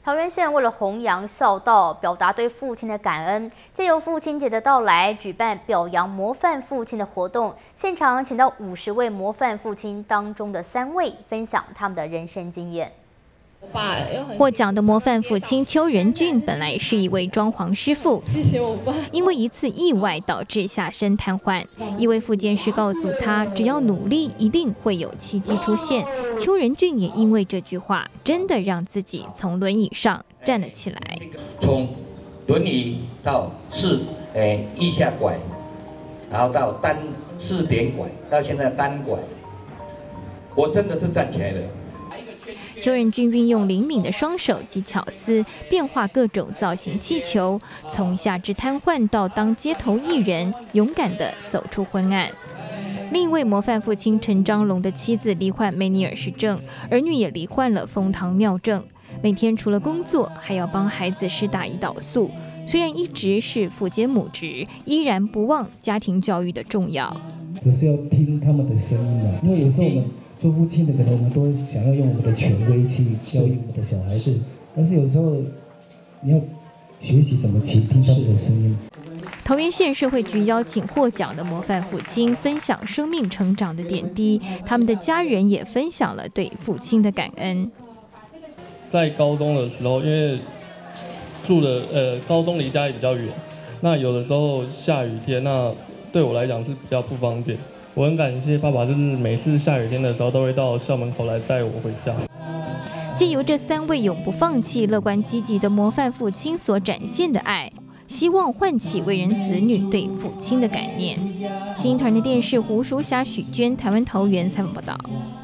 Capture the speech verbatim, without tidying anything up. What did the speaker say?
桃园县为了弘扬孝道，表达对父亲的感恩，借由父亲节的到来，举办表扬模范父亲的活动。现场请到五十位模范父亲当中的三位，分享他们的人生经验。 获奖的模范父亲邱仁俊本来是一位装潢师傅， 谢谢我爸。 因为一次意外导致下身瘫痪，一位复健师告诉他，只要努力，一定会有奇迹出现。邱仁俊也因为这句话，真的让自己从轮椅上站了起来。 从轮椅到四诶腋下拐，然后到单四点拐，到现在单拐，我真的是站起来了。 邱仁俊运用灵敏的双手及巧思，变化各种造型气球，从下肢瘫痪到当街头艺人，勇敢地走出昏暗。另一位模范父亲陈章龙的妻子罹患梅尼尔氏症，儿女也罹患了枫糖尿症，每天除了工作，还要帮孩子施打胰岛素。虽然一直是父兼母职，依然不忘家庭教育的重要。 有时要听他们的声音啊，因为有时候我们。 做父亲的可能我们都想要用我们的权威去教育我们的小孩子，但是有时候你要学习怎么倾听他们的声音。 桃园县社会局邀请获奖的模范父亲分享生命成长的点滴，他们的家人也分享了对父亲的感恩。 在高中的时候，因为住的呃高中离家里比较远，那有的时候下雨天，那对我来讲是比较不方便。 我很感谢爸爸，就是每次下雨天的时候，都会到校门口来载我回家。 藉由这三位永不放弃、乐观积极的模范父亲所展现的爱，希望唤起为人子女对父亲的感念。新团的电视胡淑霞、许娟，台湾桃园采访报道。